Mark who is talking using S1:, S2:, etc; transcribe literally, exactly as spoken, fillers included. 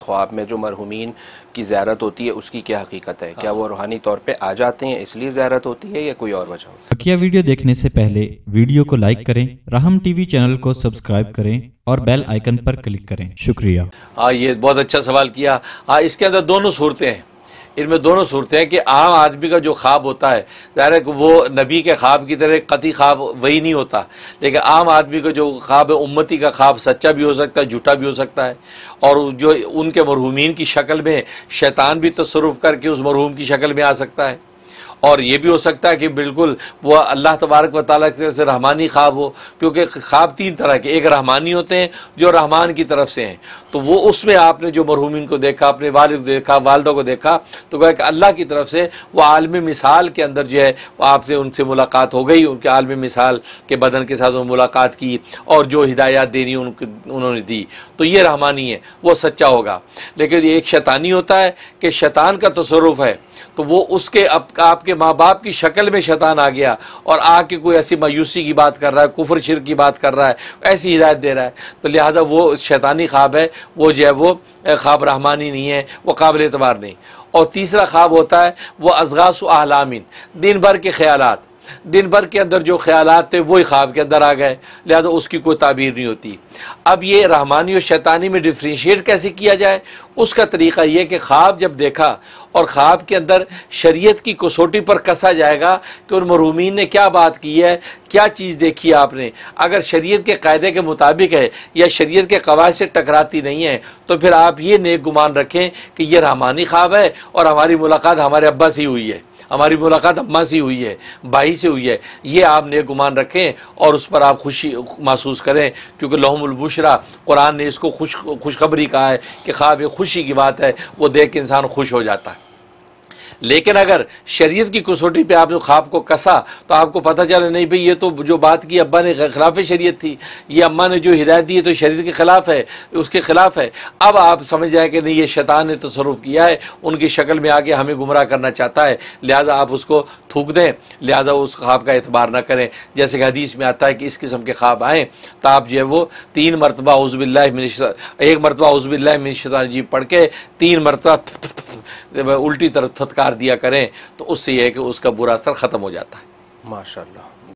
S1: ख्वाब में जो मरहुमीन की ज़ियारत होती है उसकी क्या हकीकत है? क्या वो रूहानी तौर पे आ जाते हैं इसलिए ज़ियारत होती है या कोई और वजह होती है?
S2: बकिया वीडियो देखने से पहले वीडियो को लाइक करें, राहम टीवी चैनल को सब्सक्राइब करें और बेल आइकन पर क्लिक करें। शुक्रिया।
S3: हाँ, ये बहुत अच्छा सवाल किया। हाँ, इसके अंदर दोनों सूरतें हैं। इनमें दोनों सूरतें हैं कि आम आदमी का जो ख्वाब होता है, ज़ाहिर है कि वो नबी के ख्वाब की तरह कती ख्वाब वही नहीं होता, लेकिन आम आदमी का जो ख्वाब है, उम्मती का ख्वाब सच्चा भी हो सकता है, झूठा भी हो सकता है। और जो उनके मरहूमीन की शक्ल में शैतान भी तसर्रुफ़ करके उस मरहूम की शक्ल में आ सकता है। और ये भी हो सकता है कि बिल्कुल वो अल्लाह तबारक व तआला की तरफ से रहमानी ख्वाब हो, क्योंकि ख्वाब तीन तरह के, एक रहमानी होते हैं जो रहमान की तरफ से हैं, तो वो उसमें आपने जो मरहूमिन को देखा, अपने वालिद को देखा, वालदा को देखा, तो कहा कि अल्लाह की तरफ से वो आलम मिसाल के अंदर जो है वो आपसे उनसे मुलाकात हो गई, उनके आलम मिसाल के बदन के साथ उन्होंने मुलाकात की और जो हिदायत देनी उनको उन्होंने दी, तो ये रहमानी है, वो सच्चा होगा। लेकिन एक शैतानी होता है कि शैतान का तसर्रुफ़ है, तो वो उसके अब आपके माँ बाप की शक्ल में शैतान आ गया और आके कोई ऐसी मायूसी की बात कर रहा है, कुफ्र शिर्क की बात कर रहा है, ऐसी हिदायत दे रहा है, तो लिहाजा वो शैतानी ख्वाब है, वो जो है वो ख्वाब रहमानी नहीं है, वो काबिल एतबार नहीं। और तीसरा ख्वाब होता है वो अज़गासु अहलामिन, दिन भर के ख्यालात, दिन भर के अंदर जो ख्यालात थे वही ख्वाब के अंदर आ गए, लिहाजा उसकी कोई ताबीर नहीं होती। अब ये रहमानी और शैतानी में डिफ्रेंशिएट कैसे किया जाए, उसका तरीक़ा ये कि ख्वाब जब देखा और ख्वाब के अंदर शरीयत की कसौटी पर कसा जाएगा कि उन मरहूमीन ने क्या बात की है, क्या चीज़ देखी है आपने, अगर शरीयत के कायदे के मुताबिक है या शरीयत के कवायद से टकराती नहीं है, तो फिर आप ये नेक गुमान रखें कि यह रहमानी ख्वाब है और हमारी मुलाकात हमारे अब्बा से ही हुई है, हमारी मुलाकात अम्मा से हुई है, भाई से हुई है, ये आप नेक गुमान रखें और उस पर आप खुशी महसूस करें, क्योंकि लहुमुल बुशरा, कुरान ने इसको खुश खुशखबरी कहा है कि ख्वाब एक खुशी की बात है, वो देख के इंसान खुश हो जाता है। लेकिन अगर शरीयत की कसौटी पे आपने ख्वाब को कसा तो आपको पता चला नहीं भाई ये तो जो बात की अब्बा ने खिलाफ शरीयत थी, ये अम्मा ने जो हिदायत दी है तो शरीयत के ख़िलाफ़ है, उसके ख़िलाफ़ है। अब आप समझ जाए कि नहीं, ये शैतान ने तसर्रुफ़ किया है, उनकी शक्ल में आके हमें गुमराह करना चाहता है, लिहाजा आप उसको थूक दें, लिहाजा उस ख्वाब का एतबार ना करें। जैसे कि हदीस में आता है कि इस किस्म के ख्वाब आएँ तो आप जो है वो तीन मरतबा औज़ु बिल्लाहि मिनश एक मरतबा औज़ु बिल्लाहि मिनश शैतानिर रजीम पढ़ के तीन मरतबा उल्टी तरफ थतकार दिया करें, तो उससे यह है कि उसका बुरा असर ख़त्म हो जाता है।
S1: माशाअल्लाह।